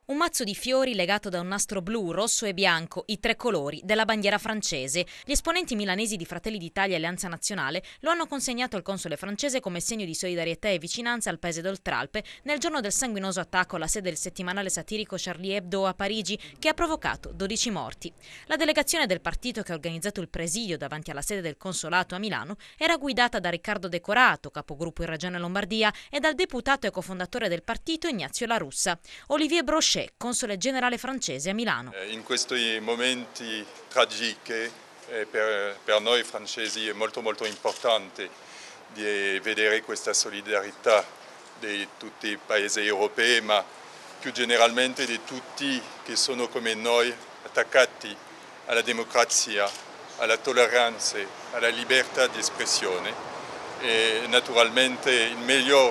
Un mazzo di fiori legato da un nastro blu, rosso e bianco, i tre colori della bandiera francese. Gli esponenti milanesi di Fratelli d'Italia e Alleanza Nazionale lo hanno consegnato al console francese come segno di solidarietà e vicinanza al paese d'Oltralpe nel giorno del sanguinoso attacco alla sede del settimanale satirico Charlie Hebdo a Parigi, che ha provocato 12 morti. La delegazione del partito che ha organizzato il presidio davanti alla sede del consolato a Milano era guidata da Riccardo Decorato, capogruppo in Regione Lombardia, e dal deputato e cofondatore del partito Ignazio La Russa. Olivier Brochet, console generale francese a Milano. In questi momenti tragici per noi francesi è molto importante di vedere questa solidarietà di tutti i paesi europei, ma più generalmente di tutti che sono come noi attaccati alla democrazia, alla tolleranza, alla libertà di espressione e naturalmente il miglior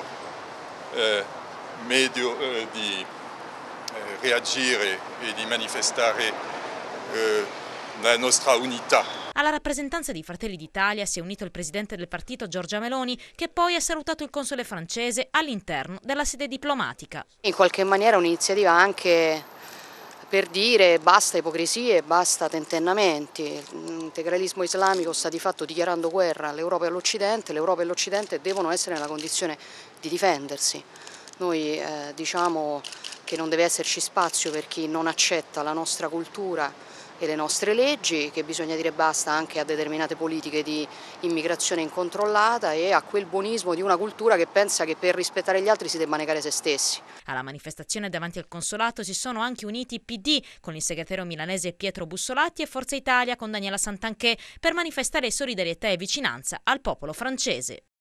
medio di reagire e di manifestare la nostra unità. Alla rappresentanza di Fratelli d'Italia si è unito il presidente del partito Giorgia Meloni, che poi ha salutato il console francese all'interno della sede diplomatica. In qualche maniera un'iniziativa anche per dire basta ipocrisie, basta tentennamenti. L'integralismo islamico sta di fatto dichiarando guerra all'Europa e all'Occidente. L'Europa e l'Occidente devono essere nella condizione di difendersi. Noi diciamo che non deve esserci spazio per chi non accetta la nostra cultura e le nostre leggi, che bisogna dire basta anche a determinate politiche di immigrazione incontrollata e a quel buonismo di una cultura che pensa che per rispettare gli altri si debba negare se stessi. Alla manifestazione davanti al consolato si sono anche uniti i PD con il segretario milanese Pietro Bussolati e Forza Italia con Daniela Santanchè per manifestare solidarietà e vicinanza al popolo francese.